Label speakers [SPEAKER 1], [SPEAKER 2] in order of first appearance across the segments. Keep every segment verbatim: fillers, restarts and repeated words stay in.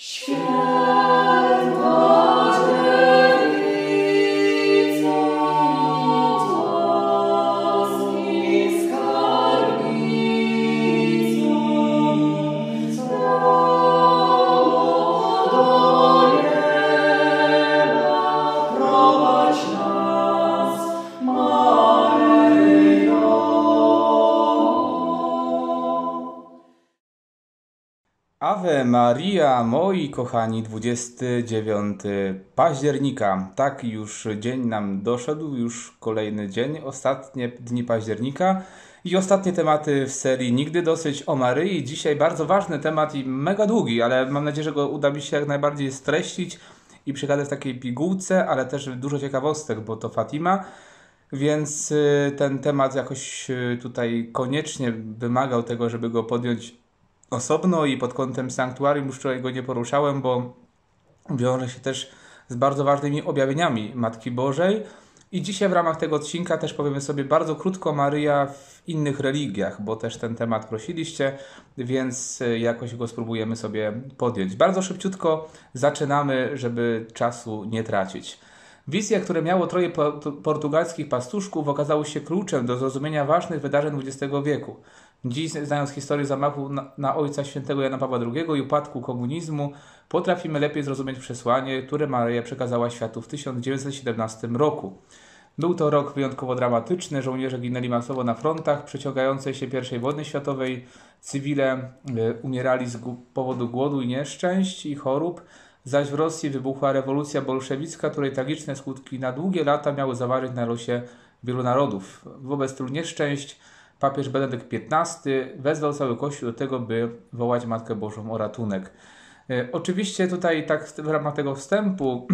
[SPEAKER 1] Ave Maria, moi kochani, dwudziestego dziewiątego października. Tak, już dzień nam doszedł, już kolejny dzień, ostatnie dni października i ostatnie tematy w serii Nigdy dosyć o Maryi. Dzisiaj bardzo ważny temat i mega długi, ale mam nadzieję, że go uda mi się jak najbardziej streścić i przekazać w takiej pigułce, ale też dużo ciekawostek, bo to Fatima. Więc ten temat jakoś tutaj koniecznie wymagał tego, żeby go podjąć osobno i pod kątem sanktuarium już wczoraj go nie poruszałem, bo wiąże się też z bardzo ważnymi objawieniami Matki Bożej. I dzisiaj w ramach tego odcinka też powiemy sobie bardzo krótko Maryja w innych religiach, bo też ten temat prosiliście, więc jakoś go spróbujemy sobie podjąć. Bardzo szybciutko zaczynamy, żeby czasu nie tracić. Wizje, które miało troje portugalskich pastuszków, okazały się kluczem do zrozumienia ważnych wydarzeń dwudziestego wieku. Dziś, znając historię zamachu na, na ojca świętego Jana Pawła drugiego i upadku komunizmu, potrafimy lepiej zrozumieć przesłanie, które Maryja przekazała światu w tysiąc dziewięćset siedemnastym roku. Był to rok wyjątkowo dramatyczny, żołnierze ginęli masowo na frontach przeciągającej się pierwszej wojny światowej, cywile y, umierali z powodu głodu i nieszczęść i chorób, zaś w Rosji wybuchła rewolucja bolszewicka, której tragiczne skutki na długie lata miały zaważyć na losie wielu narodów. Wobec tylu nieszczęść papież Benedykt piętnasty wezwał cały Kościół do tego, by wołać Matkę Bożą o ratunek. E, oczywiście tutaj tak w ramach tego wstępu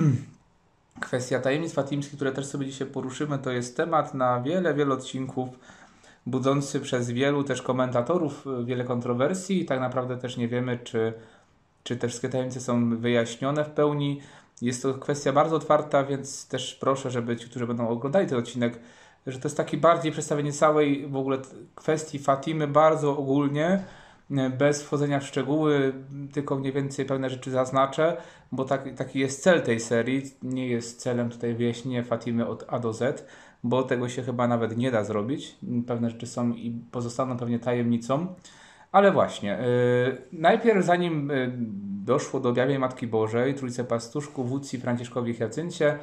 [SPEAKER 1] kwestia tajemnic fatimskich, które też sobie dzisiaj poruszymy, to jest temat na wiele, wiele odcinków, budzący przez wielu też komentatorów wiele kontrowersji i tak naprawdę też nie wiemy, czy, czy te wszystkie tajemnice są wyjaśnione w pełni. Jest to kwestia bardzo otwarta, więc też proszę, żeby ci, którzy będą oglądali ten odcinek, że to jest taki bardziej przedstawienie całej w ogóle kwestii Fatimy bardzo ogólnie, bez wchodzenia w szczegóły, tylko mniej więcej pewne rzeczy zaznaczę, bo tak, taki jest cel tej serii. Nie jest celem tutaj wyjaśnienia Fatimy od A do Z, bo tego się chyba nawet nie da zrobić. Pewne rzeczy są i pozostaną pewnie tajemnicą. Ale właśnie, yy, najpierw zanim yy, doszło do objawienia Matki Bożej, Trójce Pastuszków, Łucji, Franciszkowi i Hiacyncie,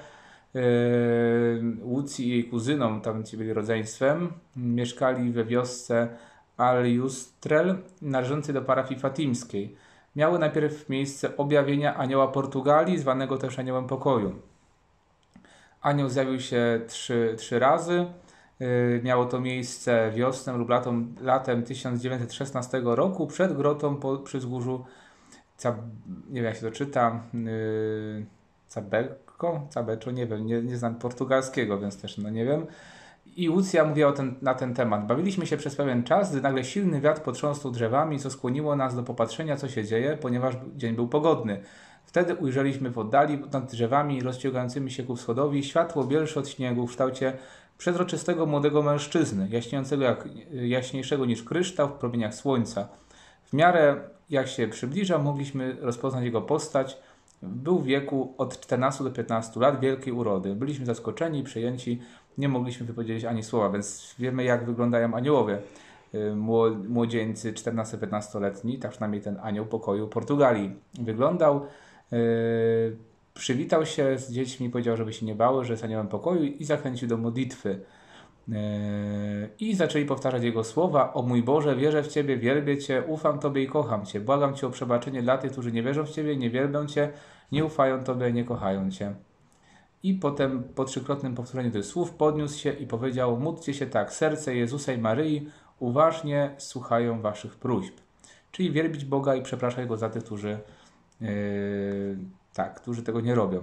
[SPEAKER 1] Łucji i jej kuzyną, tam ci byli rodzeństwem, mieszkali we wiosce Aljustrel, należącej do parafii fatimskiej. Miały najpierw miejsce objawienia anioła Portugalii, zwanego też aniołem pokoju. Anioł zjawił się trzy, trzy razy. Miało to miejsce wiosnę lub latem, latem tysiąc dziewięćset szesnastego roku przed grotą po, przy wzgórzu Cab, nie wiem jak się to czyta, yy, Cabecco, Cabecco, nie wiem, nie, nie znam portugalskiego, więc też no nie wiem. I Łucja mówiła ten, na ten temat. Bawiliśmy się przez pewien czas, gdy nagle silny wiatr potrząsnął drzewami, co skłoniło nas do popatrzenia, co się dzieje, ponieważ dzień był pogodny. Wtedy ujrzeliśmy w oddali nad drzewami rozciągającymi się ku wschodowi światło bielsze od śniegu w kształcie przezroczystego młodego mężczyzny, jaśniejącego jak, jaśniejszego niż kryształ w promieniach słońca. W miarę jak się przybliżał, mogliśmy rozpoznać jego postać. Był w wieku od czternastu do piętnastu lat, wielkiej urody. Byliśmy zaskoczeni i przejęci, nie mogliśmy wypowiedzieć ani słowa, więc wiemy, jak wyglądają aniołowie. Młodzieńcy czternasto-piętnastoletni, tak przynajmniej ten anioł pokoju Portugalii wyglądał. Yy, przywitał się z dziećmi, powiedział, żeby się nie bały, że jest aniołem pokoju i zachęcił do modlitwy. Yy, I zaczęli powtarzać jego słowa: o mój Boże, wierzę w Ciebie, wielbię Cię, ufam Tobie i kocham Cię. Błagam Cię o przebaczenie dla tych, którzy nie wierzą w Ciebie, nie wielbią Cię, nie ufają Tobie, nie kochają Cię. I potem po trzykrotnym powtórzeniu tych słów podniósł się i powiedział: módlcie się tak, serce Jezusa i Maryi uważnie słuchają Waszych próśb. Czyli wielbić Boga i przepraszać Go za tych, którzy, yy, tak, którzy tego nie robią.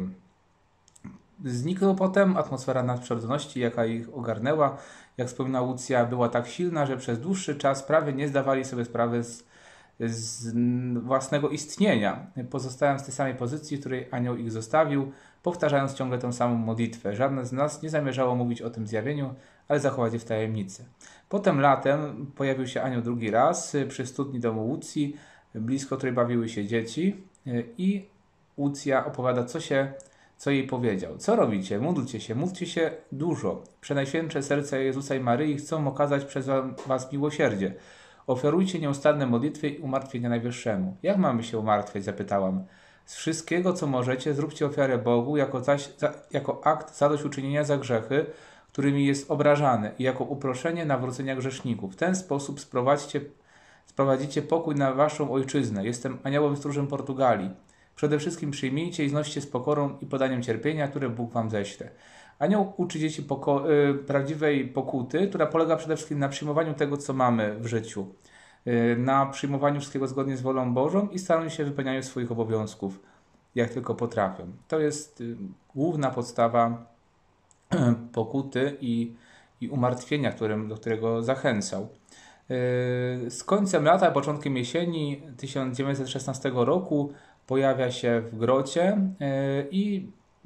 [SPEAKER 1] Zniknął potem, atmosfera nadprzyrodzoności, jaka ich ogarnęła, jak wspomina Łucja, była tak silna, że przez dłuższy czas prawie nie zdawali sobie sprawy z, z własnego istnienia. Pozostając w tej samej pozycji, w której anioł ich zostawił, powtarzając ciągle tę samą modlitwę. Żadne z nas nie zamierzało mówić o tym zjawieniu, ale zachować je w tajemnicy. Potem latem pojawił się anioł drugi raz przy studni domu Łucji, blisko której bawiły się dzieci. I Łucja opowiada, co się, co jej powiedział. Co robicie? Módlcie się, módlcie się dużo. Przenajświętsze serce Jezusa i Maryi chcą okazać przez was miłosierdzie. Ofiarujcie nieustanne modlitwy i umartwienia Najwyższemu. Jak mamy się umartwiać? Zapytałam. Z wszystkiego, co możecie, zróbcie ofiarę Bogu jako, zaś, za, jako akt zadośćuczynienia za grzechy, którymi jest obrażany i jako uproszenie nawrócenia grzeszników. W ten sposób sprowadźcie, sprowadzicie pokój na waszą ojczyznę. Jestem aniołem stróżem Portugalii. Przede wszystkim przyjmijcie i znoście z pokorą i podaniem cierpienia, które Bóg wam ześle. Anioł uczy dzieci poko- y, prawdziwej pokuty, która polega przede wszystkim na przyjmowaniu tego, co mamy w życiu, y, na przyjmowaniu wszystkiego zgodnie z wolą Bożą i staraniu się wypełnianiu swoich obowiązków, jak tylko potrafią. To jest y, główna podstawa y, pokuty i, i umartwienia, którym, do którego zachęcał. Y, z końcem lata, początkiem jesieni tysiąc dziewięćset szesnastego roku pojawia się w grocie y, i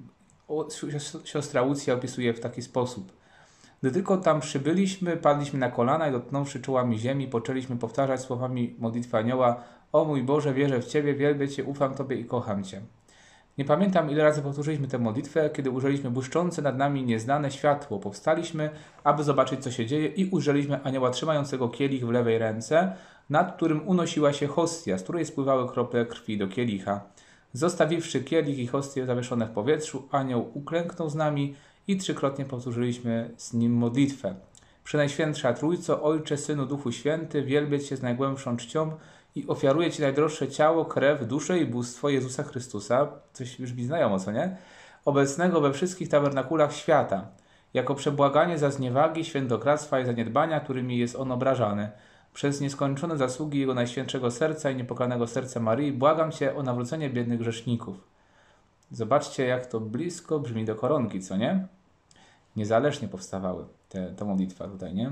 [SPEAKER 1] siostra Łucja opisuje w taki sposób. Gdy tylko tam przybyliśmy, padliśmy na kolana i dotknąwszy czołami ziemi, poczęliśmy powtarzać słowami modlitwy anioła: O mój Boże, wierzę w Ciebie, wielbię Cię, ufam Tobie i kocham Cię. Nie pamiętam, ile razy powtórzyliśmy tę modlitwę, kiedy ujrzeliśmy błyszczące nad nami nieznane światło. Powstaliśmy, aby zobaczyć, co się dzieje, i ujrzeliśmy anioła trzymającego kielich w lewej ręce, nad którym unosiła się hostia, z której spływały krople krwi do kielicha. Zostawiwszy kielich i hostię zawieszone w powietrzu, anioł uklęknął z nami i trzykrotnie powtórzyliśmy z nim modlitwę. Przenajświętsza Trójco, Ojcze, Synu, Duchu Święty, wielbię Cię z najgłębszą czcią i ofiaruję Ci najdroższe ciało, krew, duszę i bóstwo Jezusa Chrystusa, coś już mi znajomo, co nie? Obecnego we wszystkich tabernakulach świata, jako przebłaganie za zniewagi, świętokradztwa i zaniedbania, którymi jest on obrażany. Przez nieskończone zasługi Jego Najświętszego Serca i niepokalanego serca Maryi błagam Cię o nawrócenie biednych grzeszników. Zobaczcie, jak to blisko brzmi do koronki, co nie? Niezależnie powstawały te, ta modlitwa tutaj, nie?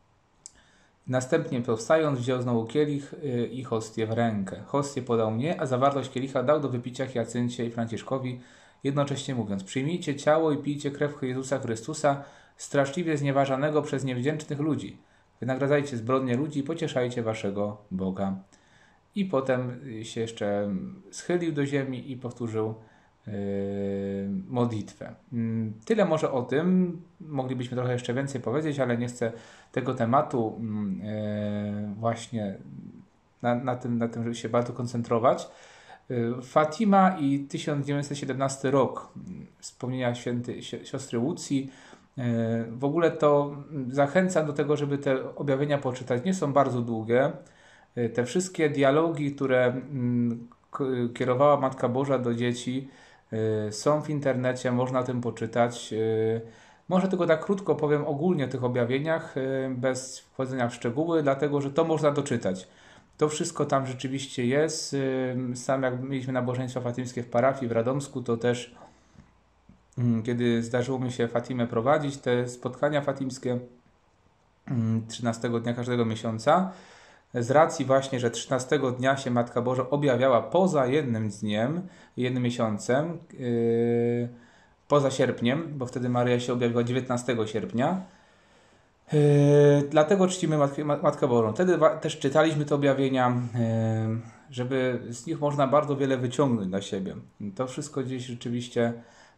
[SPEAKER 1] Następnie powstając, wziął znowu kielich yy, i hostię w rękę. Hostię podał mnie, a zawartość kielicha dał do wypicia Hiacyncie i Franciszkowi, jednocześnie mówiąc: przyjmijcie ciało i pijcie krew Jezusa Chrystusa, straszliwie znieważanego przez niewdzięcznych ludzi. Wynagradzajcie zbrodnie ludzi i pocieszajcie waszego Boga. I potem się jeszcze schylił do ziemi i powtórzył yy, modlitwę. Tyle może o tym. Moglibyśmy trochę jeszcze więcej powiedzieć, ale nie chcę tego tematu yy, właśnie na, na, tym, na tym, żeby się bardzo koncentrować. Yy, Fatima i tysiąc dziewięćset siedemnasty rok, wspomnienia święty, siostry Łucji. W ogóle to zachęcam do tego, żeby te objawienia poczytać. Nie są bardzo długie. Te wszystkie dialogi, które kierowała Matka Boża do dzieci, są w internecie, można o tym poczytać. Może tylko tak krótko powiem ogólnie o tych objawieniach, bez wchodzenia w szczegóły, dlatego że to można doczytać. To wszystko tam rzeczywiście jest. Sam jak mieliśmy nabożeństwa fatimskie w parafii w Radomsku, to też kiedy zdarzyło mi się Fatimę prowadzić, te spotkania fatimskie trzynastego dnia każdego miesiąca, z racji właśnie, że trzynastego dnia się Matka Boża objawiała poza jednym dniem, jednym miesiącem, yy, poza sierpniem, bo wtedy Maryja się objawiła dziewiętnastego sierpnia. Yy, dlatego czcimy Matkę, Matkę Bożą. Wtedy też czytaliśmy te objawienia, yy, żeby z nich można bardzo wiele wyciągnąć dla siebie. To wszystko gdzieś rzeczywiście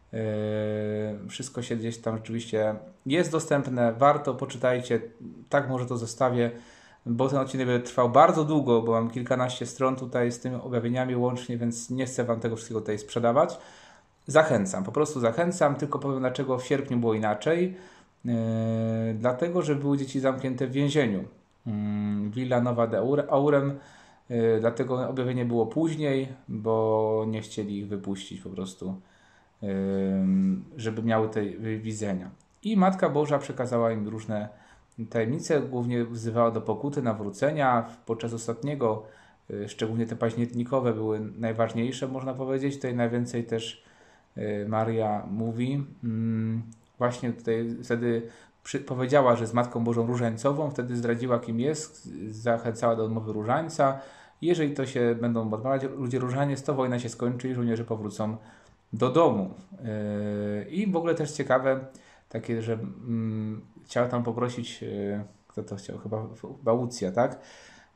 [SPEAKER 1] Yy, wszystko się gdzieś tam rzeczywiście jest dostępne, warto, poczytajcie, tak może to zostawię, bo ten odcinek będzie trwał bardzo długo, bo mam kilkanaście stron tutaj z tymi objawieniami łącznie, więc nie chcę Wam tego wszystkiego tutaj sprzedawać. Zachęcam, po prostu zachęcam, tylko powiem, dlaczego w sierpniu było inaczej. Yy, dlatego, że były dzieci zamknięte w więzieniu. Yy, Villa Nova de Aurem, yy, dlatego objawienie było później, bo nie chcieli ich wypuścić po prostu, żeby miały te widzenia. I Matka Boża przekazała im różne tajemnice, głównie wzywała do pokuty, nawrócenia. Podczas ostatniego, szczególnie te październikowe, były najważniejsze, można powiedzieć. Tutaj najwięcej też Maria mówi. Właśnie tutaj wtedy powiedziała, że z Matką Bożą Różańcową, wtedy zdradziła, kim jest, zachęcała do odmowy różańca. Jeżeli to się będą odmawiać ludzie różaniec, to wojna się skończy i żołnierze powrócą do domu. Yy, I w ogóle też ciekawe, takie, że mm, chciała tam poprosić, yy, kto to chciał, chyba, chyba Łucja, tak?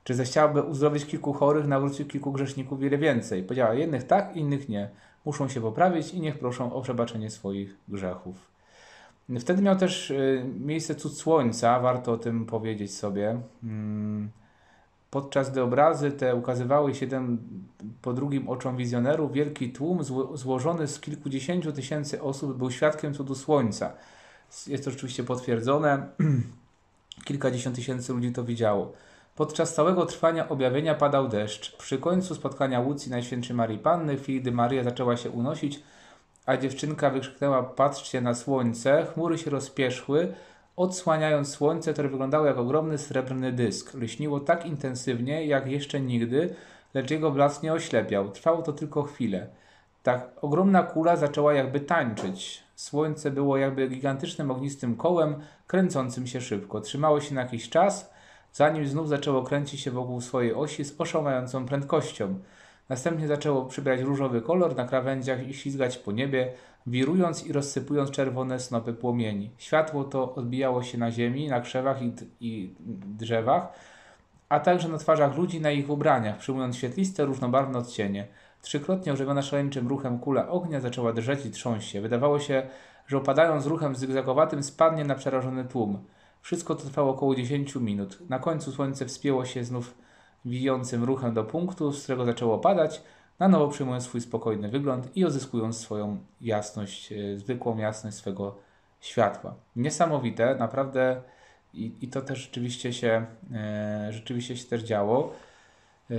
[SPEAKER 1] Czy zechciałaby uzdrowić kilku chorych, nawrócić kilku grzeszników wiele więcej. Powiedziała, jednych tak, innych nie. Muszą się poprawić i niech proszą o przebaczenie swoich grzechów. Wtedy miał też y, miejsce cud słońca, warto o tym powiedzieć sobie. Hmm. Podczas gdy obrazy te ukazywały się jeden po drugim oczom wizjonerów, wielki tłum zło złożony z kilkudziesięciu tysięcy osób był świadkiem cudu słońca. Jest to rzeczywiście potwierdzone. Kilkadziesiąt tysięcy ludzi to widziało. Podczas całego trwania objawienia padał deszcz. Przy końcu spotkania Łucji Najświętszej Marii Panny, w chwili gdy Maria zaczęła się unosić, a dziewczynka wykrzyknęła: patrzcie na słońce, chmury się rozpierzchły, odsłaniając słońce, które wyglądało jak ogromny srebrny dysk. Lśniło tak intensywnie, jak jeszcze nigdy, lecz jego blask nie oślepiał. Trwało to tylko chwilę. Ta ogromna kula zaczęła jakby tańczyć. Słońce było jakby gigantycznym ognistym kołem, kręcącym się szybko. Trzymało się na jakiś czas, zanim znów zaczęło kręcić się wokół swojej osi z oszałamiającą prędkością. Następnie zaczęło przybierać różowy kolor na krawędziach i ślizgać po niebie, wirując i rozsypując czerwone snopy płomieni. Światło to odbijało się na ziemi, na krzewach i, i drzewach, a także na twarzach ludzi, na ich ubraniach, przyjmując świetliste, różnobarwne odcienie. Trzykrotnie ożywiona szaleńczym ruchem kula ognia zaczęła drżeć i trząść się. Wydawało się, że opadając ruchem zygzakowatym spadnie na przerażony tłum. Wszystko to trwało około dziesięciu minut. Na końcu słońce wspięło się znów wijącym ruchem do punktu, z którego zaczęło padać, na nowo przyjmując swój spokojny wygląd i odzyskując swoją jasność, e, zwykłą jasność swego światła. Niesamowite, naprawdę, i, i to też rzeczywiście się, e, rzeczywiście się też działo. E,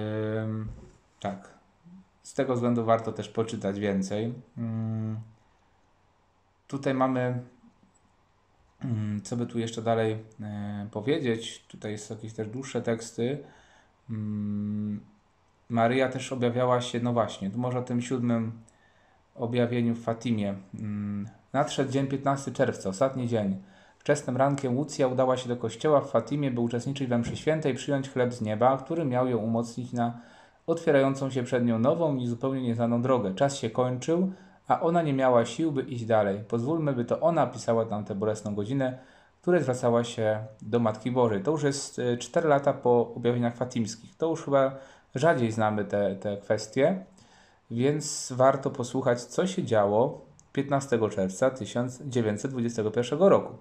[SPEAKER 1] tak, z tego względu warto też poczytać więcej. Mm, tutaj mamy, mm, co by tu jeszcze dalej e, powiedzieć, tutaj są jakieś też dłuższe teksty. Maryja też objawiała się, no właśnie, tu może o tym siódmym objawieniu w Fatimie. Nadszedł dzień piętnastego czerwca, ostatni dzień. Wczesnym rankiem Łucja udała się do kościoła w Fatimie, by uczestniczyć we mszy świętej, przyjąć chleb z nieba, który miał ją umocnić na otwierającą się przed nią nową i zupełnie nieznaną drogę. Czas się kończył, a ona nie miała sił, by iść dalej. Pozwólmy, by to ona pisała nam tę bolesną godzinę, które zwracała się do Matki Bożej. To już jest cztery lata po objawieniach fatimskich. To już chyba rzadziej znamy te, te kwestie, więc warto posłuchać, co się działo piętnastego czerwca tysiąc dziewięćset dwudziestego pierwszego roku.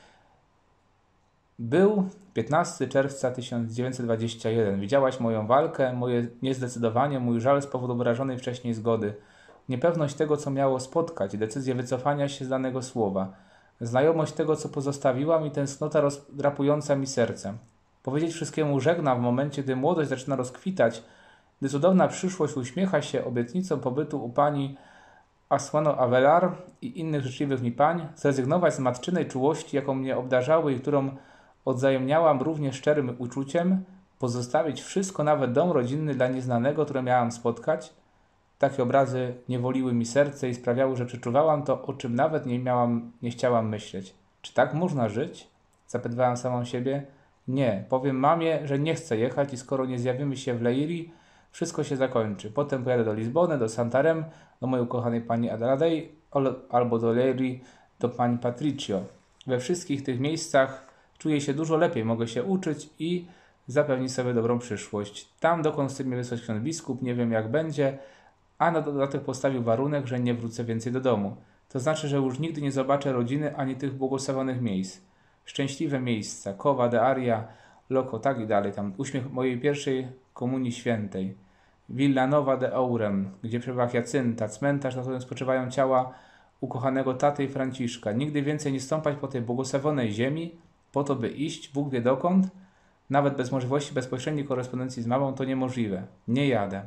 [SPEAKER 1] Był piętnastego czerwca tysiąc dziewięćset dwudziestego pierwszego. Widziałaś moją walkę, moje niezdecydowanie, mój żal z powodu obrażonej wcześniej zgody, niepewność tego, co miało spotkać, decyzję wycofania się z danego słowa, znajomość tego, co pozostawiłam i tęsknota rozdrapująca mi serce. Powiedzieć wszystkiemu żegnam w momencie, gdy młodość zaczyna rozkwitać, gdy cudowna przyszłość uśmiecha się obietnicą pobytu u pani Asłano Avelar i innych życzliwych mi pań, zrezygnować z matczynej czułości, jaką mnie obdarzały i którą odzajemniałam równie szczerym uczuciem, pozostawić wszystko, nawet dom rodzinny dla nieznanego, które miałam spotkać. Takie obrazy niewoliły mi serce i sprawiały, że przeczuwałam to, o czym nawet nie miałam, nie chciałam myśleć. Czy tak można żyć? Zapytywałam samą siebie. Nie, powiem mamie, że nie chcę jechać i skoro nie zjawimy się w Leirii, wszystko się zakończy. Potem pojadę do Lizbony, do Santarem, do mojej ukochanej pani Adelaidei albo do Leirii, do pani Patricio. We wszystkich tych miejscach czuję się dużo lepiej, mogę się uczyć i zapewnić sobie dobrą przyszłość. Tam, dokąd chce mnie wysłać ksiądz biskup, nie wiem jak będzie, a na dodatek postawił warunek, że nie wrócę więcej do domu. To znaczy, że już nigdy nie zobaczę rodziny ani tych błogosławionych miejsc. Szczęśliwe miejsca, Cova de Aria, Loco, tak i dalej. Tam uśmiech mojej pierwszej komunii świętej. Villanova de Aurem, gdzie przebywa Jacynta, cmentarz, na którym spoczywają ciała ukochanego taty i Franciszka. Nigdy więcej nie stąpać po tej błogosławionej ziemi, po to by iść, Bóg wie dokąd, nawet bez możliwości bezpośredniej korespondencji z mamą, to niemożliwe. Nie jadę.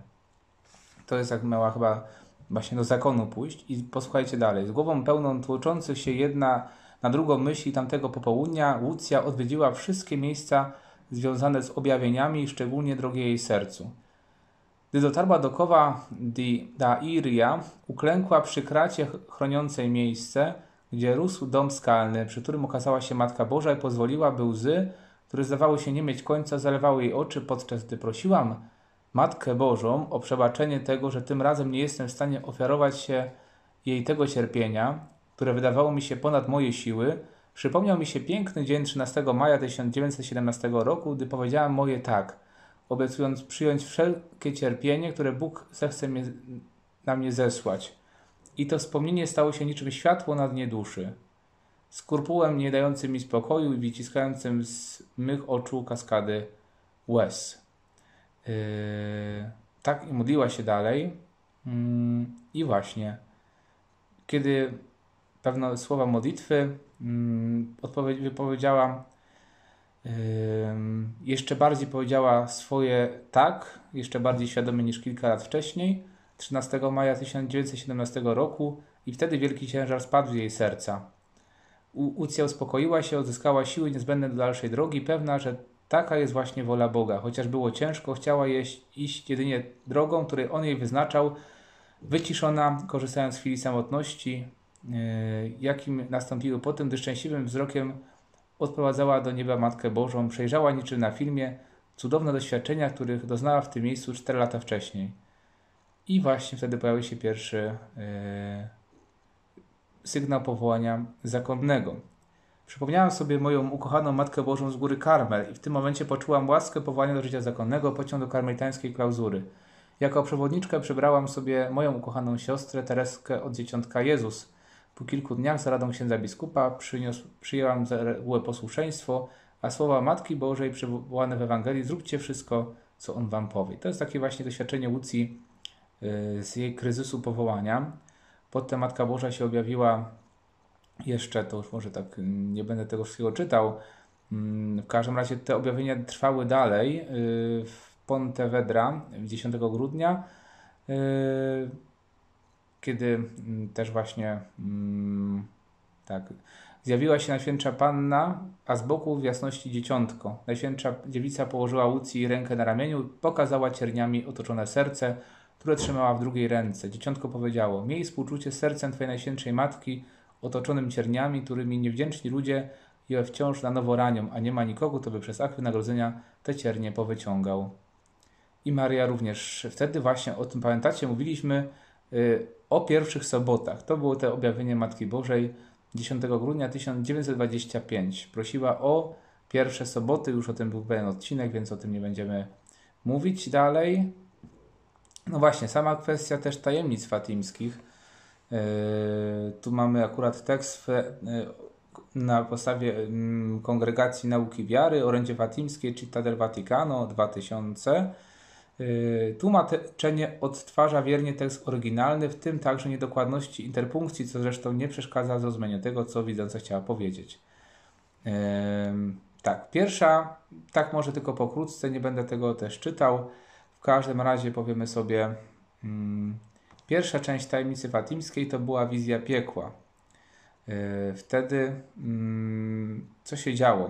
[SPEAKER 1] To jest jak miała chyba właśnie do zakonu pójść. I posłuchajcie dalej. Z głową pełną tłoczących się jedna na drugą myśli tamtego popołudnia, Łucja odwiedziła wszystkie miejsca związane z objawieniami, szczególnie drogie jej sercu. Gdy dotarła do Cova da Iria, uklękła przy kracie chroniącej miejsce, gdzie rósł dom skalny, przy którym okazała się Matka Boża i pozwoliła, by łzy, które zdawały się nie mieć końca, zalewały jej oczy, podczas gdy prosiłam Matkę Bożą o przebaczenie tego, że tym razem nie jestem w stanie ofiarować się jej tego cierpienia, które wydawało mi się ponad moje siły. Przypomniał mi się piękny dzień trzynastego maja tysiąc dziewięćset siedemnastego roku, gdy powiedziałam moje tak. obiecując przyjąć wszelkie cierpienie, które Bóg zechce mnie, na mnie zesłać. I to wspomnienie stało się niczym światło na dnie duszy, skurpułem nie dającym mi spokoju i wyciskającym z mych oczu kaskady łez. Yy, tak i modliła się dalej. Yy, I właśnie, kiedy pewne słowa modlitwy yy, wypowiedziała, yy, jeszcze bardziej powiedziała swoje tak, jeszcze bardziej świadomie niż kilka lat wcześniej, trzynastego maja tysiąc dziewięćset siedemnastego roku, i wtedy wielki ciężar spadł z jej serca. Łucja uspokoiła się, odzyskała siły niezbędne do dalszej drogi, pewna, że taka jest właśnie wola Boga. Chociaż było ciężko, chciała jeść, iść jedynie drogą, której On jej wyznaczał, wyciszona, korzystając z chwili samotności, yy, jakim nastąpiły potem, gdy szczęśliwym wzrokiem odprowadzała do nieba Matkę Bożą, przejrzała niczym na filmie cudowne doświadczenia, których doznała w tym miejscu cztery lata wcześniej. I właśnie wtedy pojawił się pierwszy yy, sygnał powołania zakonnego. Przypomniałam sobie moją ukochaną Matkę Bożą z góry Karmel i w tym momencie poczułam łaskę powołania do życia zakonnego, pociąg do karmelitańskiej klauzury. Jako przewodniczkę przybrałam sobie moją ukochaną siostrę Tereskę od Dzieciątka Jezus. Po kilku dniach za radą księdza biskupa przyniósł, przyjęłam za regułę posłuszeństwo, a słowa Matki Bożej przywołane w Ewangelii: zróbcie wszystko, co On wam powie. To jest takie właśnie doświadczenie Łucji yy, z jej kryzysu powołania. Potem Matka Boża się objawiła jeszcze, to już może tak nie będę tego wszystkiego czytał, w każdym razie te objawienia trwały dalej w Pontevedra dziesiątego grudnia, kiedy też właśnie tak zjawiła się Najświętsza Panna, a z boku w jasności dzieciątko. Najświętsza Dziewica położyła Łucji rękę na ramieniu, pokazała cierniami otoczone serce, które trzymała w drugiej ręce. Dzieciątko powiedziało: miej współczucie z sercem Twojej Najświętszej Matki, otoczonym cierniami, którymi niewdzięczni ludzie je wciąż na nowo ranią, a nie ma nikogo, kto by przez akt wynagrodzenia te ciernie powyciągał. I Maria również. Wtedy właśnie o tym, pamiętacie, mówiliśmy y, o pierwszych sobotach. To było to objawienie Matki Bożej dziesiątego grudnia tysiąc dziewięćset dwudziestego piątego. Prosiła o pierwsze soboty, już o tym był pewien odcinek, więc o tym nie będziemy mówić dalej. No właśnie, sama kwestia też tajemnic fatimskich. Yy, tu mamy akurat tekst yy, na podstawie yy, Kongregacji Nauki Wiary, orędzie fatimskie, Città del Vaticano dwa tysiące. Yy, tłumaczenie odtwarza wiernie tekst oryginalny, w tym także niedokładności interpunkcji, co zresztą nie przeszkadza w zrozumieniu tego, co widząca chciała powiedzieć. Yy, tak, pierwsza, tak może tylko pokrótce, nie będę tego też czytał. W każdym razie powiemy sobie, hmm, pierwsza część tajemnicy fatimskiej to była wizja piekła. Yy, wtedy hmm, co się działo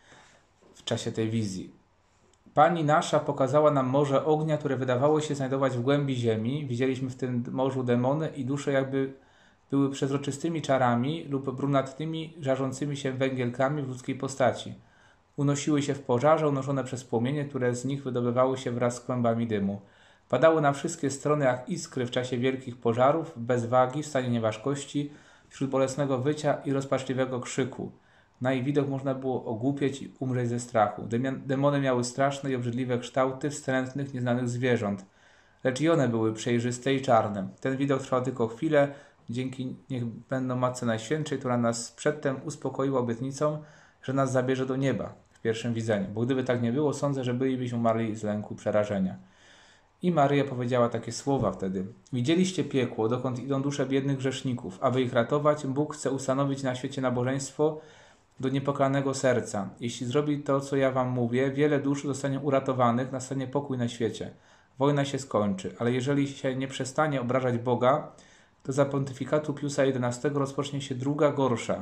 [SPEAKER 1] w czasie tej wizji? Pani nasza pokazała nam morze ognia, które wydawało się znajdować w głębi ziemi. Widzieliśmy w tym morzu demony i dusze jakby były przezroczystymi czarami lub brunatnymi, żarzącymi się węgielkami w ludzkiej postaci. Unosiły się w pożarze, unoszone przez płomienie, które z nich wydobywały się wraz z kłębami dymu. Padały na wszystkie strony jak iskry w czasie wielkich pożarów, bez wagi, w stanie nieważkości, wśród bolesnego wycia i rozpaczliwego krzyku. Na ich widok można było ogłupieć i umrzeć ze strachu. Demony miały straszne i obrzydliwe kształty wstrętnych, nieznanych zwierząt. Lecz i one były przejrzyste i czarne. Ten widok trwał tylko chwilę, dzięki niech będą Matce Najświętszej, która nas przedtem uspokoiła obietnicą, że nas zabierze do nieba w pierwszym widzeniu. Bo gdyby tak nie było, sądzę, że bylibyśmy umarli z lęku przerażenia. I Maryja powiedziała takie słowa wtedy: widzieliście piekło, dokąd idą dusze biednych grzeszników. Aby ich ratować, Bóg chce ustanowić na świecie nabożeństwo do niepokalanego serca. Jeśli zrobi to, co ja wam mówię, wiele dusz zostanie uratowanych, nastanie pokój na świecie. Wojna się skończy, ale jeżeli się nie przestanie obrażać Boga, to za pontyfikatu Piusa jedenastego rozpocznie się druga, gorsza.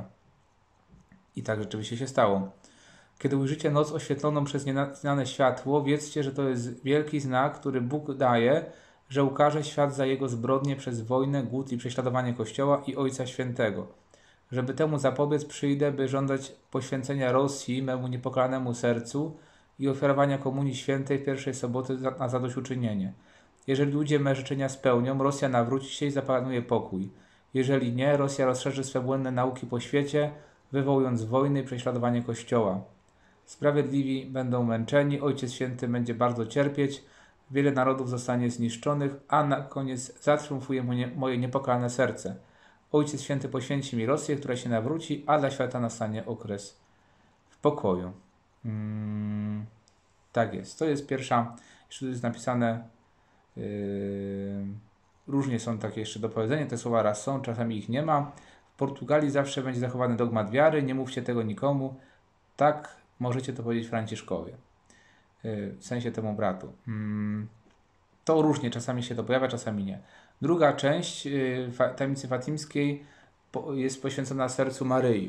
[SPEAKER 1] I tak rzeczywiście się stało. Kiedy ujrzycie noc oświetloną przez nieznane światło, wiedzcie, że to jest wielki znak, który Bóg daje, że ukaże świat za jego zbrodnie przez wojnę, głód i prześladowanie Kościoła i Ojca Świętego. Żeby temu zapobiec, przyjdę, by żądać poświęcenia Rosji memu niepokalanemu sercu i ofiarowania Komunii Świętej pierwszej soboty na zadośćuczynienie. Jeżeli ludzie me życzenia spełnią, Rosja nawróci się i zapanuje pokój. Jeżeli nie, Rosja rozszerzy swe błędne nauki po świecie, wywołując wojny i prześladowanie Kościoła. Sprawiedliwi będą męczeni, Ojciec Święty będzie bardzo cierpieć, wiele narodów zostanie zniszczonych, a na koniec zatriumfuje moje, moje niepokalane serce. Ojciec Święty poświęci mi Rosję, która się nawróci, a dla świata nastanie okres w pokoju. Hmm, tak jest. To jest pierwsza, jeszcze tu jest napisane, yy, różnie są takie jeszcze dopowiedzenia, te słowa raz są, czasami ich nie ma. W Portugalii zawsze będzie zachowany dogmat wiary, nie mówcie tego nikomu. Tak możecie to powiedzieć Franciszkowie, yy, w sensie temu bratu. Hmm, to różnie, czasami się to pojawia, czasami nie. Druga część yy, tajemnicy fatimskiej po, jest poświęcona sercu Maryi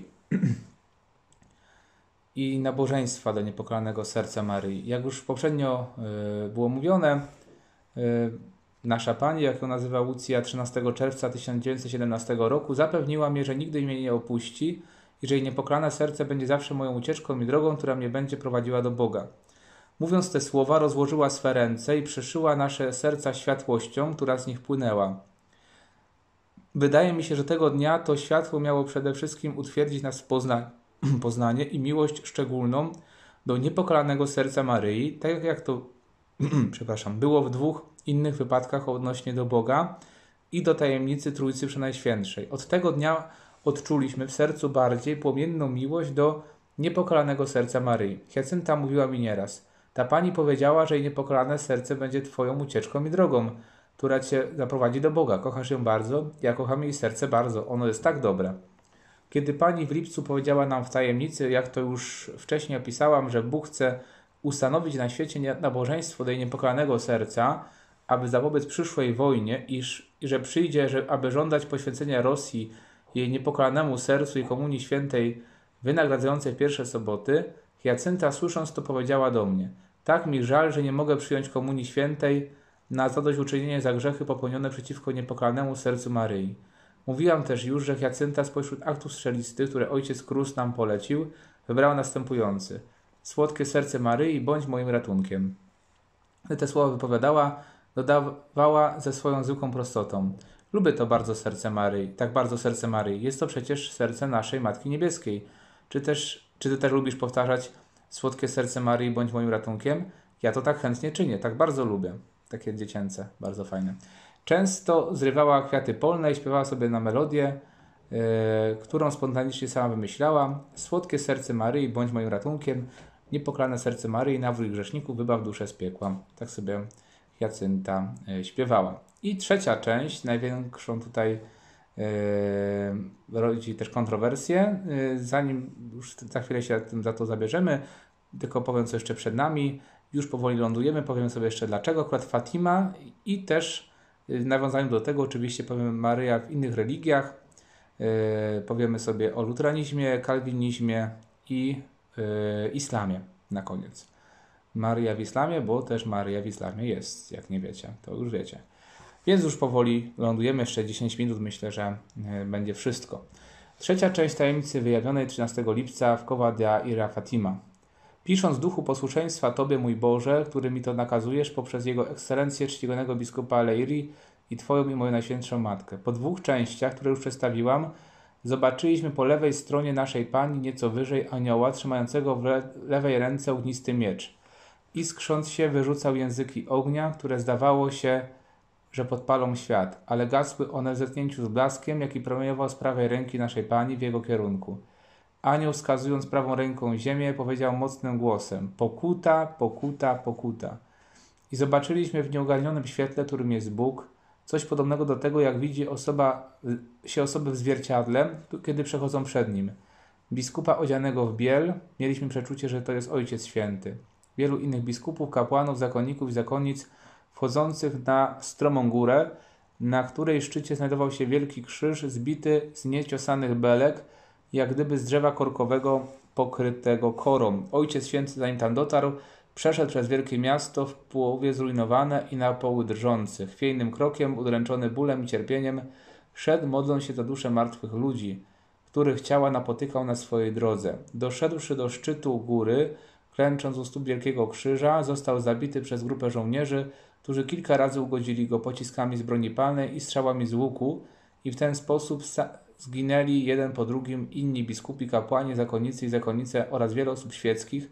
[SPEAKER 1] i nabożeństwa do niepokalanego serca Maryi. Jak już poprzednio y, było mówione, y, nasza Pani, jak ją nazywa Łucja, trzynastego czerwca tysiąc dziewięćset siedemnastego roku, zapewniła mnie, że nigdy mnie nie opuści i że jej niepokalane serce będzie zawsze moją ucieczką i drogą, która mnie będzie prowadziła do Boga. Mówiąc te słowa, rozłożyła swe ręce i przeszyła nasze serca światłością, która z nich płynęła. Wydaje mi się, że tego dnia to światło miało przede wszystkim utwierdzić nas w poznaniu. Poznanie i miłość szczególną do niepokalanego serca Maryi, tak jak to przepraszam, było w dwóch innych wypadkach odnośnie do Boga i do tajemnicy Trójcy Przenajświętszej. Od tego dnia odczuliśmy w sercu bardziej płomienną miłość do niepokalanego serca Maryi. Hiacynta mówiła mi nieraz: ta Pani powiedziała, że jej niepokalane serce będzie Twoją ucieczką i drogą, która Cię zaprowadzi do Boga. Kochasz ją bardzo? Ja kocham jej serce bardzo. Ono jest tak dobre. Kiedy Pani w lipcu powiedziała nam w tajemnicy, jak to już wcześniej opisałam, że Bóg chce ustanowić na świecie nabożeństwo do jej niepokalanego serca, aby zapobiec przyszłej wojnie, iż, i że przyjdzie, że, aby żądać poświęcenia Rosji jej niepokalanemu sercu i Komunii Świętej wynagradzającej w pierwsze soboty, Hiacynta, słysząc to, powiedziała do mnie: tak mi żal, że nie mogę przyjąć Komunii Świętej na zadośćuczynienie za grzechy popełnione przeciwko niepokalanemu sercu Maryi. Mówiłam też już, że Hiacynta spośród aktów strzelistych, które ojciec Krus nam polecił, wybrała następujący: słodkie serce Maryi, bądź moim ratunkiem. Gdy te słowa wypowiadała, dodawała ze swoją zwykłą prostotą: lubię to bardzo serce Maryi, tak bardzo serce Maryi. Jest to przecież serce naszej Matki Niebieskiej. Czy też, czy ty też lubisz powtarzać słodkie serce Maryi, bądź moim ratunkiem? Ja to tak chętnie czynię, tak bardzo lubię. Takie dziecięce, bardzo fajne. Często zrywała kwiaty polne i śpiewała sobie na melodię, yy, którą spontanicznie sama wymyślała. Słodkie serce Maryi, bądź moim ratunkiem. Niepokalane serce Maryi, nawróć grzeszników, wybaw duszę z piekła. Tak sobie Hiacynta yy, śpiewała. I trzecia część, największą tutaj yy, rodzi też kontrowersję. Yy, zanim już za chwilę się tym za to zabierzemy, tylko powiem, co jeszcze przed nami. Już powoli lądujemy, powiem sobie jeszcze dlaczego akurat Fatima i też w nawiązaniu do tego oczywiście powiemy Maryja w innych religiach, yy, powiemy sobie o luteranizmie, kalwinizmie i yy, islamie na koniec. Maryja w islamie, bo też Maryja w islamie jest, jak nie wiecie, to już wiecie. Więc już powoli lądujemy, jeszcze dziesięć minut, myślę, że yy, będzie wszystko. Trzecia część tajemnicy wyjawionej trzynastego lipca w Cova de Ira Fatima. Pisząc duchu posłuszeństwa Tobie, mój Boże, który mi to nakazujesz poprzez Jego ekscelencję czcigodnego biskupa Leiri i Twoją i moją Najświętszą Matkę. Po dwóch częściach, które już przedstawiłam, zobaczyliśmy po lewej stronie naszej Pani, nieco wyżej, anioła trzymającego w le lewej ręce ognisty miecz. Iskrząc się, wyrzucał języki ognia, które zdawało się, że podpalą świat, ale gasły one w zetknięciu z blaskiem, jaki promieniował z prawej ręki naszej Pani w jego kierunku. Anioł, wskazując prawą ręką ziemię, powiedział mocnym głosem: pokuta, pokuta, pokuta. I zobaczyliśmy w nieogarnionym świetle, którym jest Bóg, coś podobnego do tego, jak widzi osoba, się osoby w zwierciadle, kiedy przechodzą przed nim. Biskupa odzianego w biel, mieliśmy przeczucie, że to jest Ojciec Święty. Wielu innych biskupów, kapłanów, zakonników i zakonnic wchodzących na stromą górę, na której szczycie znajdował się wielki krzyż zbity z nieciosanych belek, jak gdyby z drzewa korkowego pokrytego korą. Ojciec Święty, zanim tam dotarł, przeszedł przez wielkie miasto, w połowie zrujnowane i na poły drżący. Chwiejnym krokiem, udręczony bólem i cierpieniem, szedł, modląc się za dusze martwych ludzi, których ciała napotykał na swojej drodze. Doszedłszy do szczytu góry, klęcząc u stóp wielkiego krzyża, został zabity przez grupę żołnierzy, którzy kilka razy ugodzili go pociskami z broni palnej i strzałami z łuku, i w ten sposób zginęli jeden po drugim inni biskupi, kapłani, zakonnicy i zakonnice oraz wiele osób świeckich,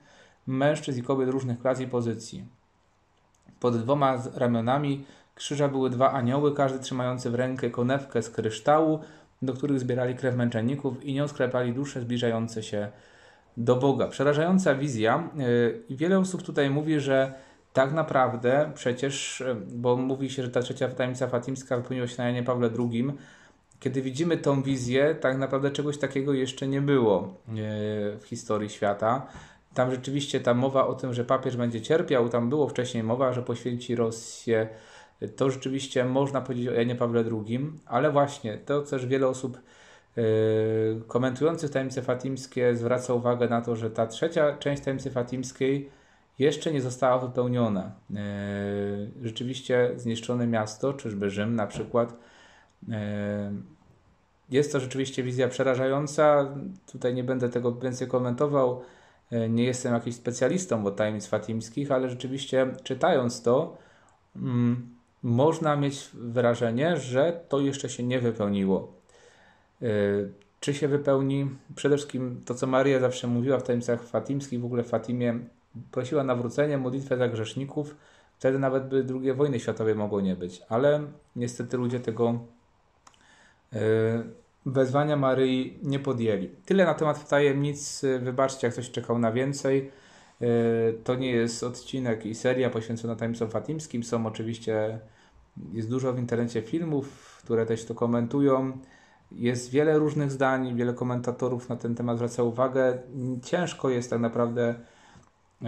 [SPEAKER 1] mężczyzn i kobiet różnych klas i pozycji. Pod dwoma ramionami krzyża były dwa anioły, każdy trzymający w rękę konewkę z kryształu, do których zbierali krew męczenników i nią sklepali dusze zbliżające się do Boga. Przerażająca wizja. Yy, wiele osób tutaj mówi, że tak naprawdę przecież, bo mówi się, że ta trzecia tajemnica fatimska wypełniła się na Janie Pawle drugim. Kiedy widzimy tą wizję, tak naprawdę czegoś takiego jeszcze nie było yy, w historii świata. Tam rzeczywiście ta mowa o tym, że papież będzie cierpiał, tam było wcześniej mowa, że poświęci Rosję. To rzeczywiście można powiedzieć o Janie Pawle drugim, ale właśnie to też wiele osób yy, komentujących tajemnice fatimskie zwraca uwagę na to, że ta trzecia część tajemnicy fatimskiej jeszcze nie została wypełniona. Yy, rzeczywiście zniszczone miasto, czyżby Rzym na przykład. Yy, jest to rzeczywiście wizja przerażająca. Tutaj nie będę tego więcej komentował. Yy, nie jestem jakimś specjalistą od tajemnic fatimskich, ale rzeczywiście czytając to, yy, można mieć wrażenie, że to jeszcze się nie wypełniło. Yy, czy się wypełni? Przede wszystkim to, co Maryja zawsze mówiła w tajemnicach fatimskich, w ogóle w Fatimie, prosiła nawrócenie, modlitwę za grzeszników. Wtedy nawet by drugiej wojny światowej mogło nie być. Ale niestety ludzie tego yy, wezwania Maryi nie podjęli. Tyle na temat tajemnic. Wybaczcie, jak ktoś czekał na więcej. Yy, to nie jest odcinek i seria poświęcona tajemnicom fatimskim. Są oczywiście, jest dużo w internecie filmów, które też to komentują. Jest wiele różnych zdań, wiele komentatorów na ten temat zwraca uwagę. Ciężko jest tak naprawdę yy,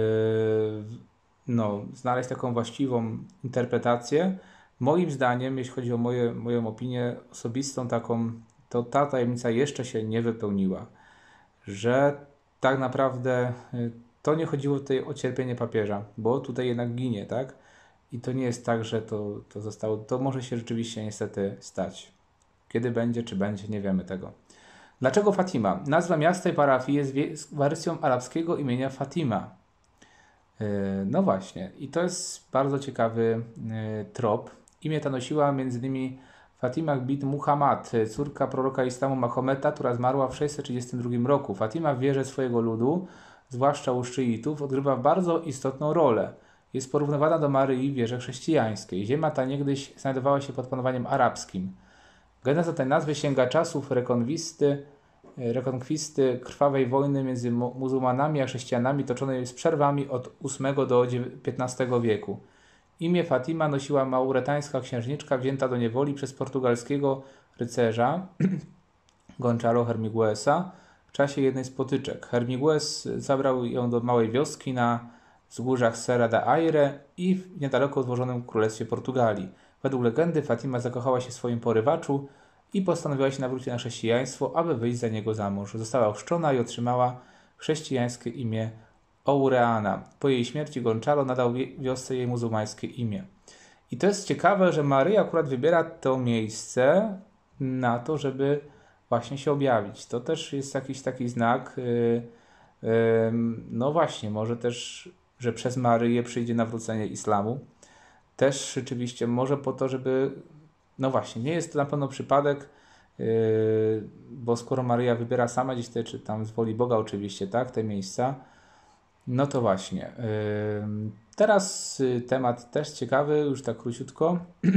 [SPEAKER 1] no, znaleźć taką właściwą interpretację. Moim zdaniem, jeśli chodzi o moje, moją opinię osobistą taką, to ta tajemnica jeszcze się nie wypełniła. Że tak naprawdę yy, to nie chodziło tutaj o cierpienie papieża, bo tutaj jednak ginie, tak? I to nie jest tak, że to, to zostało, to może się rzeczywiście niestety stać. Kiedy będzie, czy będzie, nie wiemy tego. Dlaczego Fatima? Nazwa miasta i parafii jest wersją arabskiego imienia Fatima. Yy, no właśnie. I to jest bardzo ciekawy yy, trop. Imię to nosiła m.in. Fatima bint Muhammad, córka proroka islamu Mahometa, która zmarła w sześćset trzydziestym drugim roku. Fatima w wierze swojego ludu, zwłaszcza u szyitów, odgrywa bardzo istotną rolę. Jest porównywana do Maryi w wierze chrześcijańskiej. Ziemia ta niegdyś znajdowała się pod panowaniem arabskim. Geneza tej nazwy sięga czasów rekonkwisty, rekonkwisty krwawej wojny między muzułmanami a chrześcijanami toczonej z przerwami od ósmego do piętnastego wieku. Imię Fatima nosiła mauretańska księżniczka wzięta do niewoli przez portugalskiego rycerza Gonçalo Hermiguesa w czasie jednej z potyczek. Hermigues zabrał ją do małej wioski na wzgórzach Serra da Aire i w niedaleko złożonym królestwie Portugalii. Według legendy Fatima zakochała się w swoim porywaczu i postanowiła się nawrócić na chrześcijaństwo, aby wyjść za niego za mąż. Została ochrzczona i otrzymała chrześcijańskie imię Aureana. Po jej śmierci Gonçalo nadał wiosce jej muzułmańskie imię. I to jest ciekawe, że Maryja akurat wybiera to miejsce na to, żeby właśnie się objawić. To też jest jakiś taki znak, yy, yy, no właśnie, może też, że przez Maryję przyjdzie nawrócenie islamu. Też rzeczywiście może po to, żeby, no właśnie, nie jest to na pewno przypadek, yy, bo skoro Maryja wybiera sama gdzieś te, czy tam z woli Boga oczywiście, tak, te miejsca, no to właśnie. Yy, teraz yy, temat też ciekawy, już tak króciutko.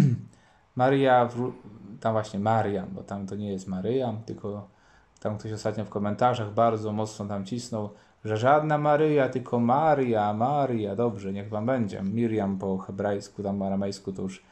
[SPEAKER 1] Maryja, w, tam właśnie Maria, bo tam to nie jest Maryja, tylko tam ktoś ostatnio w komentarzach bardzo mocno tam cisnął, że żadna Maryja, tylko Maria, Maria, dobrze, niech wam będzie. Miriam po hebrajsku, tam aramejsku to już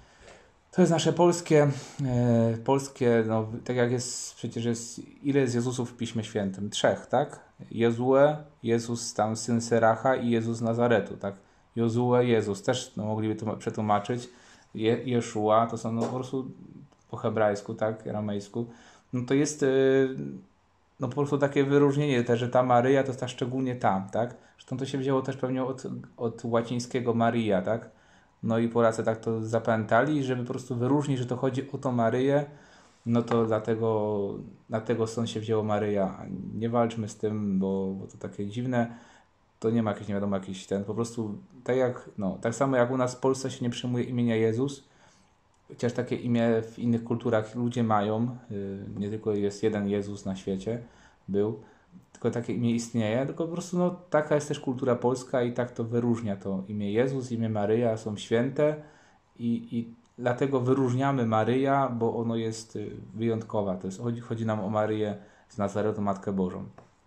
[SPEAKER 1] to jest nasze polskie, e, polskie, no tak jak jest, przecież jest, ile jest Jezusów w Piśmie Świętym? Trzech, tak? Jozue, Jezus tam syn Seracha i Jezus z Nazaretu, tak? Jozue, Jezus, też no, mogliby to przetłumaczyć. Je, Jeszua, to są no, po prostu po hebrajsku, tak? Aramejsku. No to jest... E, no po prostu takie wyróżnienie też, że ta Maryja to jest ta szczególnie ta, tak? Zresztą to się wzięło też pewnie od, od łacińskiego Maria, tak? No i Polacy tak to zapamiętali, żeby po prostu wyróżnić, że to chodzi o tą Maryję, no to dlatego, dlatego stąd się wzięło Maryja. Nie walczmy z tym, bo, bo to takie dziwne, to nie ma jakiś, nie wiadomo, jakiś ten, po prostu tak jak, no, tak samo jak u nas w Polsce się nie przyjmuje imienia Jezus, chociaż takie imię w innych kulturach ludzie mają, nie tylko jest jeden Jezus na świecie, był, tylko takie imię istnieje, tylko po prostu no, taka jest też kultura polska i tak to wyróżnia to imię Jezus, imię Maryja są święte i, i dlatego wyróżniamy Maryja, bo ono jest y, wyjątkowa. To jest, chodzi, chodzi nam o Maryję z Nazaretu, Matkę Bożą.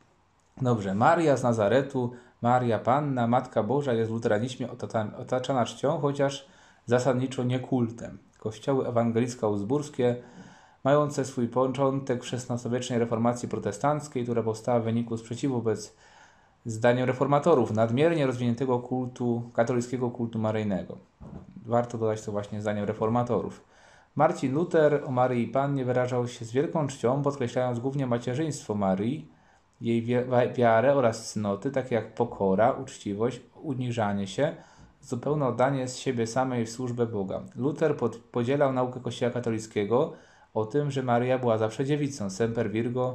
[SPEAKER 1] Dobrze, Maria z Nazaretu, Maria Panna, Matka Boża jest w luteranizmie otaczana czcią, chociaż zasadniczo nie kultem. Kościoły ewangelicko-augsburskie, mające swój początek w szesnastowiecznej reformacji protestanckiej, która powstała w wyniku sprzeciwu wobec, zdaniem reformatorów, nadmiernie rozwiniętego kultu, katolickiego kultu maryjnego. Warto dodać to właśnie zdaniem reformatorów. Marcin Luter o Maryi Pannie wyrażał się z wielką czcią, podkreślając głównie macierzyństwo Maryi, jej wi- wiarę oraz cnoty, takie jak pokora, uczciwość, uniżanie się, zupełne oddanie z siebie samej w służbę Boga. Luter pod, podzielał naukę Kościoła katolickiego o tym, że Maryja była zawsze dziewicą, semper virgo,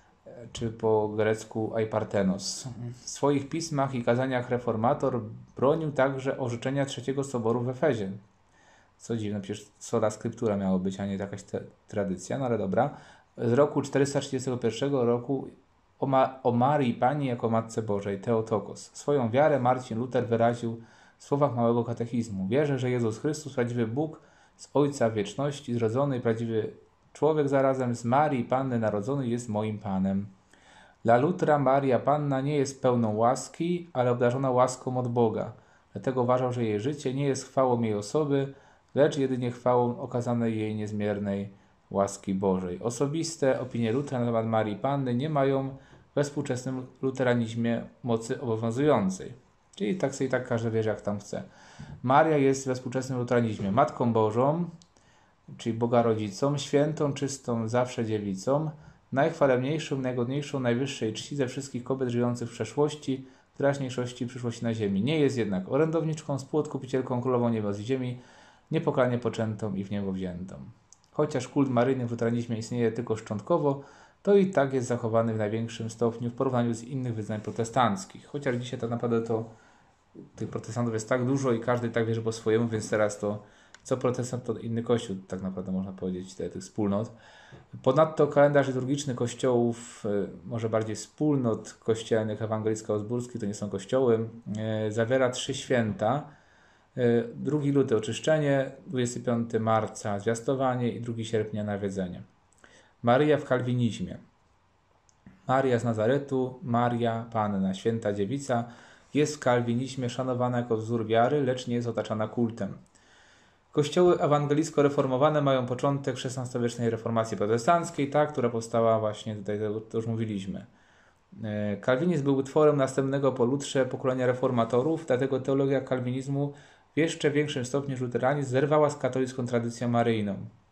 [SPEAKER 1] czy po grecku aipartenos. W swoich pismach i kazaniach reformator bronił także orzeczenia Trzeciego Soboru w Efezie. Co dziwne, przecież sola scriptura miało być, a nie jakaś te, tradycja, no ale dobra. Z roku czterysta trzydziestego pierwszego roku o, Ma o Marii Pannie jako Matce Bożej, Theotokos. Swoją wiarę Marcin Luter wyraził w słowach Małego Katechizmu. Wierzę, że Jezus Chrystus, prawdziwy Bóg z Ojca wieczności, zrodzony i prawdziwy człowiek zarazem z Marii Panny narodzony jest moim Panem. Dla Lutra Maria Panna nie jest pełną łaski, ale obdarzona łaską od Boga. Dlatego uważał, że jej życie nie jest chwałą jej osoby, lecz jedynie chwałą okazanej jej niezmiernej łaski Bożej. Osobiste opinie Lutra na temat Marii Panny nie mają we współczesnym luteranizmie mocy obowiązującej. Czyli tak sobie tak każdy wierzy, jak tam chce. Maria jest we współczesnym luteranizmie Matką Bożą, czyli Boga Rodzicą, świętą, czystą, zawsze dziewicą, najchwalebniejszą, najgodniejszą, najwyższej czci ze wszystkich kobiet żyjących w przeszłości, teraźniejszości i przyszłości na ziemi. Nie jest jednak orędowniczką, współodkupicielką, królową nieba z ziemi, niepokalanie poczętą i w niebo wziętą. Chociaż kult maryjny w luteranizmie istnieje tylko szczątkowo, to i tak jest zachowany w największym stopniu w porównaniu z innych wyznań protestanckich. Chociaż dzisiaj tak naprawdę to tych protestantów jest tak dużo i każdy tak wierzy po swojemu, więc teraz to co protestant to inny kościół, tak naprawdę można powiedzieć, te, tych wspólnot. Ponadto kalendarz liturgiczny kościołów, może bardziej wspólnot kościelnych ewangelicko-augsburskich, to nie są kościoły, zawiera trzy święta. drugi luty oczyszczenie, dwudziestego piątego marca zwiastowanie i drugiego sierpnia nawiedzenie. Maryja w kalwinizmie. Maria z Nazaretu, Maria Panna, święta dziewica, jest w kalwinizmie szanowana jako wzór wiary, lecz nie jest otaczana kultem. Kościoły ewangelicko-reformowane mają początek w szesnastowiecznej reformacji protestanckiej, ta, która powstała właśnie tutaj, to już mówiliśmy. Kalwinizm był utworem następnego po Lutrze pokolenia reformatorów, dlatego teologia kalwinizmu w jeszcze większym stopniu niż luteranizm zerwała z katolicką tradycją maryjną.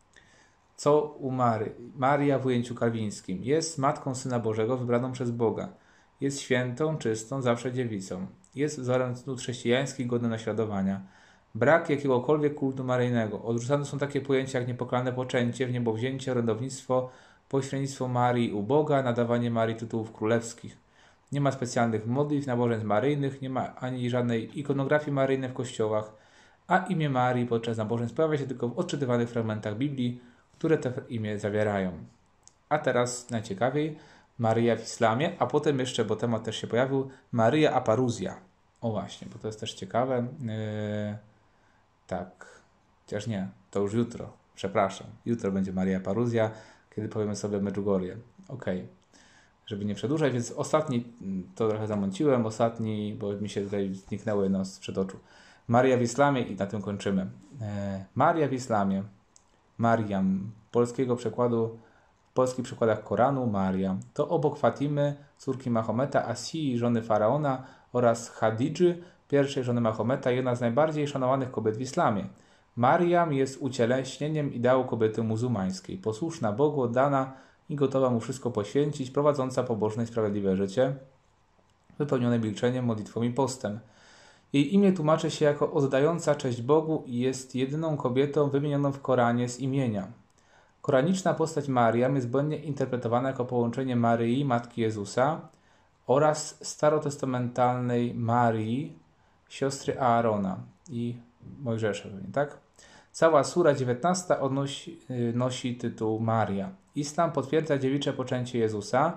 [SPEAKER 1] Co u Mary? Maria w ujęciu kalwińskim jest Matką Syna Bożego wybraną przez Boga. Jest świętą, czystą, zawsze dziewicą. Jest wzorem cnót chrześcijańskich godnym naśladowania. Brak jakiegokolwiek kultu maryjnego. Odrzucane są takie pojęcia jak niepokalane poczęcie, wniebowzięcie, orędownictwo, pośrednictwo Marii u Boga, nadawanie Marii tytułów królewskich. Nie ma specjalnych modlitw, nabożeństw maryjnych, nie ma ani żadnej ikonografii maryjnej w kościołach, a imię Marii podczas nabożeństw pojawia się tylko w odczytywanych fragmentach Biblii, które te imię zawierają. A teraz najciekawiej, Maryja w islamie, a potem jeszcze, bo temat też się pojawił, Maryja Aparuzja. O właśnie, bo to jest też ciekawe. Yy, tak, chociaż nie, to już jutro, przepraszam. Jutro będzie Maryja Aparuzja, kiedy powiemy sobie Medjugorje. Okej, okay. Żeby nie przedłużać, więc ostatni, to trochę zamąciłem, ostatni, bo mi się tutaj zniknęły nos przed oczu. Maria w islamie i na tym kończymy. Yy, Maria w islamie. Mariam, polskiego przekładu, w polskich przekładach Koranu Maria. To obok Fatimy, córki Mahometa, Asii, żony Faraona oraz Hadidży, pierwszej żony Mahometa, jedna z najbardziej szanowanych kobiet w islamie. Mariam jest ucieleśnieniem ideału kobiety muzułmańskiej, posłuszna Bogu, oddana i gotowa mu wszystko poświęcić, prowadząca pobożne i sprawiedliwe życie, wypełnione milczeniem, modlitwą i postem. Jej imię tłumaczy się jako oddająca cześć Bogu i jest jedyną kobietą wymienioną w Koranie z imienia. Koraniczna postać Mariam jest błędnie interpretowana jako połączenie Maryi, matki Jezusa, oraz starotestamentalnej Marii, siostry Aarona i Mojżesza, tak? Cała sura dziewiętnasta odnosi, nosi tytuł Maria. Islam potwierdza dziewicze poczęcie Jezusa.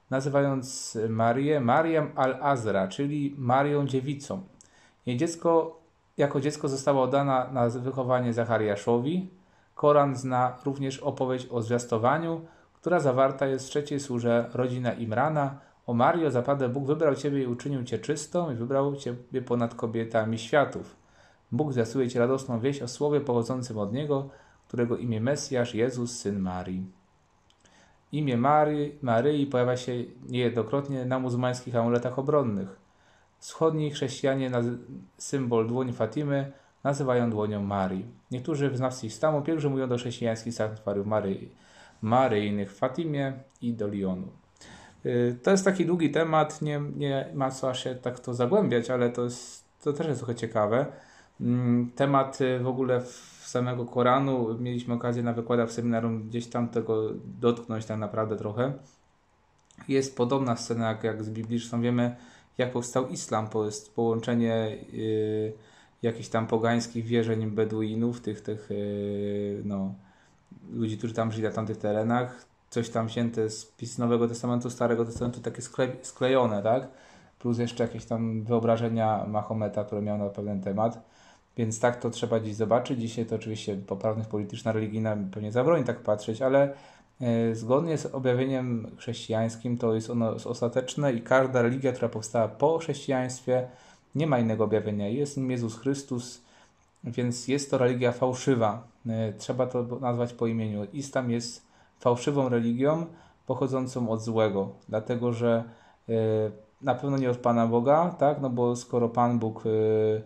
[SPEAKER 1] nazywając Marię Mariam al-Azra, czyli Marią Dziewicą. Jej dziecko, jako dziecko zostało oddana na wychowanie Zachariaszowi. Koran zna również opowieść o zwiastowaniu, która zawarta jest w trzeciej surze Rodzina Imrana. O Mario, zaprawdę Bóg wybrał Ciebie i uczynił Cię czystą i wybrał Ciebie ponad kobietami światów. Bóg zwiastuje Ci radosną wieść o słowie pochodzącym od Niego, którego imię Mesjasz, Jezus, syn Marii. Imię Maryi, Maryi pojawia się niejednokrotnie na muzułmańskich amuletach obronnych. Wschodni chrześcijanie symbol dłoni Fatimy nazywają dłonią Marii. Niektórzy wyznawcy islamu pielgrzymują do chrześcijańskich sanktuariów Maryi, maryjnych w Fatimie i do Lyonu. To jest taki długi temat, nie, nie ma co się tak to zagłębiać, ale to, jest, to też jest trochę ciekawe. Temat w ogóle samego Koranu, mieliśmy okazję na wykładach w seminarium gdzieś tam tego dotknąć tak naprawdę trochę. Jest podobna scena jak, jak z bibliczną. Wiemy, jak powstał islam, to jest połączenie yy, jakichś tam pogańskich wierzeń Beduinów, tych, tych yy, no, ludzi, którzy tam żyli na tamtych terenach, coś tam wzięte z z Nowego Testamentu, Starego Testamentu, takie skle, sklejone, tak? Plus jeszcze jakieś tam wyobrażenia Mahometa, które miał na pewien temat. Więc tak to trzeba dziś zobaczyć. Dzisiaj to oczywiście poprawność polityczna, religijna pewnie zabroni tak patrzeć, ale e, zgodnie z objawieniem chrześcijańskim to jest ono ostateczne i każda religia, która powstała po chrześcijaństwie, nie ma innego objawienia. Jest nim Jezus Chrystus, więc jest to religia fałszywa. E, trzeba to nazwać po imieniu. Islam jest fałszywą religią pochodzącą od złego, dlatego że e, na pewno nie od Pana Boga, tak? No bo skoro Pan Bóg e,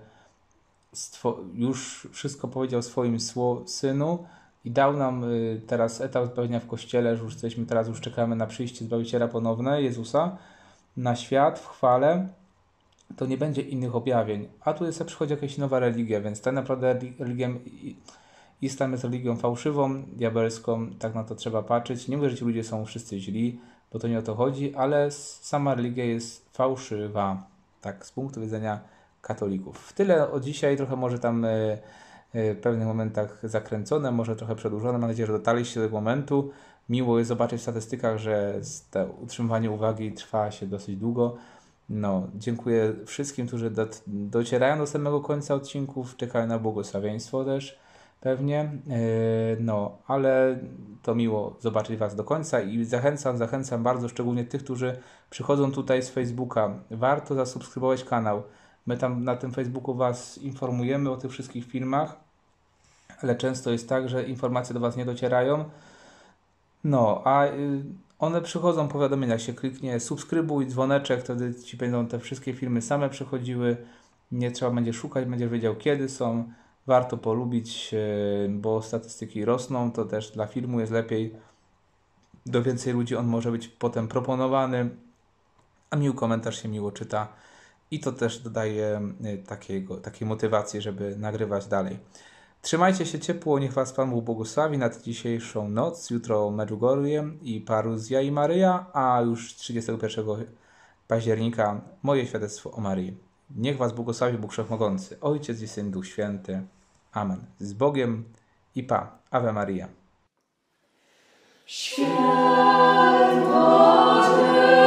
[SPEAKER 1] już wszystko powiedział swoim Synu i dał nam teraz etap zbawienia w Kościele, że już jesteśmy, teraz już czekamy na przyjście Zbawiciela ponowne, Jezusa, na świat, w chwale, to nie będzie innych objawień. A tu jest, przychodzi jakaś nowa religia, więc tak naprawdę religią, islam jest religią fałszywą, diabelską, tak na to trzeba patrzeć. Nie mówię, że ci ludzie są wszyscy źli, bo to nie o to chodzi, ale sama religia jest fałszywa, tak, z punktu widzenia katolików. W tyle od dzisiaj, trochę może tam y, y, w pewnych momentach zakręcone, może trochę przedłużone. Mam nadzieję, że dotarliście do tego momentu. Miło jest zobaczyć w statystykach, że to utrzymywanie uwagi trwa się dosyć długo. No, dziękuję wszystkim, którzy do, docierają do samego końca odcinków, czekają na błogosławieństwo też pewnie. Yy, no, ale to miło zobaczyć Was do końca i zachęcam, zachęcam bardzo, szczególnie tych, którzy przychodzą tutaj z Facebooka. Warto zasubskrybować kanał. My tam na tym Facebooku Was informujemy o tych wszystkich filmach, ale często jest tak, że informacje do Was nie docierają. No, a one przychodzą, powiadomienia, jak się kliknie subskrybuj, dzwoneczek, wtedy Ci będą te wszystkie filmy same przychodziły. Nie trzeba będzie szukać, będziesz wiedział kiedy są. Warto polubić, bo statystyki rosną, to też dla filmu jest lepiej. Do więcej ludzi on może być potem proponowany, a miły komentarz się miło czyta. I to też dodaje takiego, takiej motywacji, żeby nagrywać dalej. Trzymajcie się ciepło, niech Was Pan Bóg błogosławi na tę dzisiejszą noc. Jutro Medjugorje i Paruzja i Maryja, a już trzydziestego pierwszego października moje świadectwo o Maryi. Niech Was błogosławi Bóg Wszechmogący, Ojciec i Syn, Duch Święty. Amen. Z Bogiem i Pa. Ave Maria. Świat Boży.